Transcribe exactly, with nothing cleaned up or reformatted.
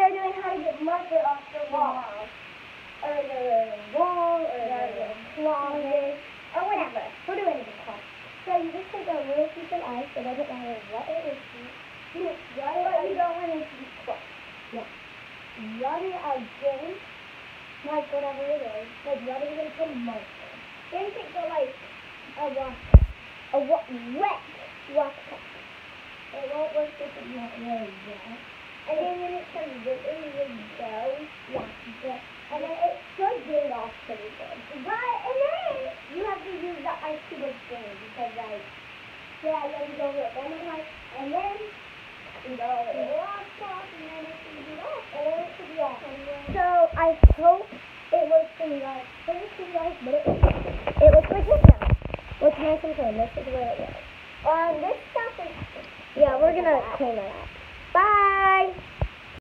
are doing how to get marker off the wall. Or the wall, or the closet, or whatever. We're doing it called. So you just take a little piece of ice, it doesn't matter what it is. You rub it, but you don't want it to be close. Yeah. Rub it again, like whatever it is. Like rub it against the marker. Then take the like a rock, a wa wet rock cup. It won't work if it's not really wet. And then when it comes really, really go, yeah, the, and then it should get it off pretty good. But, and then you have to use the ice to the thing, because like, yeah, then you go over it one more time, and then you go over the rock top, and then it should be off, and then it should be off. So, I hope it works for you guys. It looks for you guys, but it, it looks like this now. What's nice and clean, this is where it was. Um, this stuff is, yeah, we're gonna clean it up. Bye!